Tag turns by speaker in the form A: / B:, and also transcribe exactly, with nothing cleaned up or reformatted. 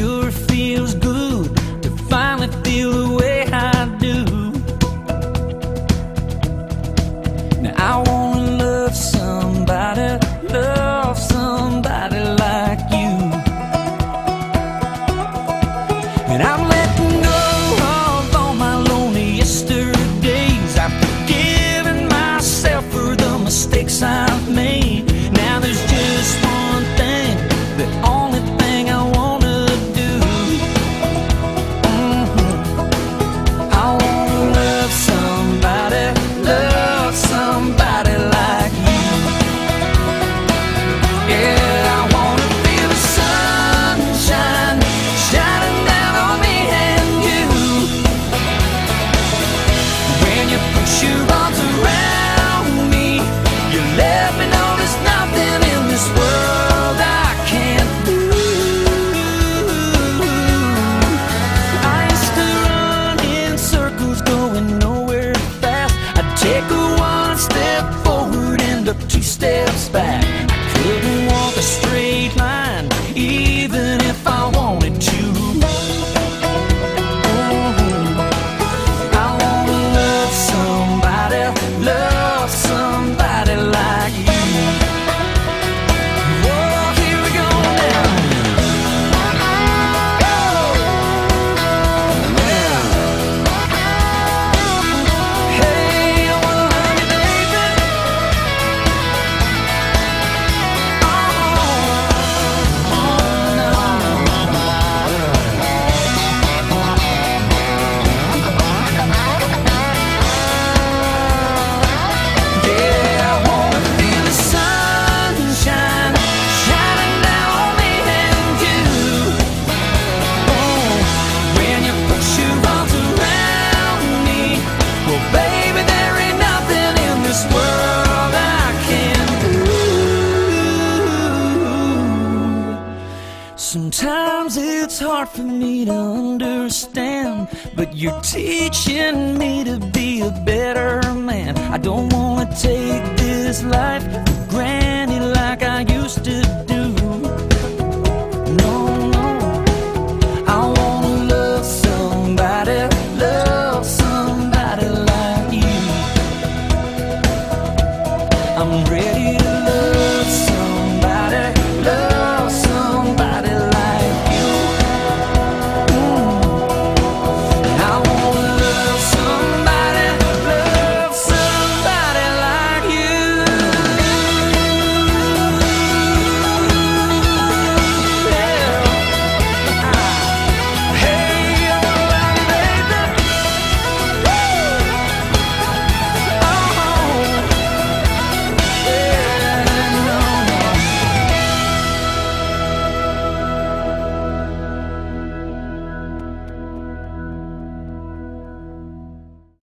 A: sure feels good to finally feel the way I do. Now I wanna love somebody, love somebody like you. And I'm letting go of all my lonely yesterdays. I've forgiven myself for the mistakes I've made. Now there's just one thing, the only thing I wanna do. Mm-hmm. I wanna love somebody, love somebody like you. Yeah, I wanna feel the sunshine shining down on me and you. When you put your arms around me, you let me know there's nothing in this world I can't do. I used to run in circles going nowhere fast. I'd take a one step forward and a two steps back. I couldn't walk a straight line even if I wanted to. Mhm. I wanna love somebody, love somebody like you. Whoa, here we go now. Hey, I wanna love you, baby. Yeah, I wanna feel the sunshine shining down on me and you. Oh, when you put your arms around me, well, baby, there ain't nothing in this world I can't do. Sometimes it's hard for me to understand, but you're teaching me to be a better man. I don't wanna take this life for granted like I used to do.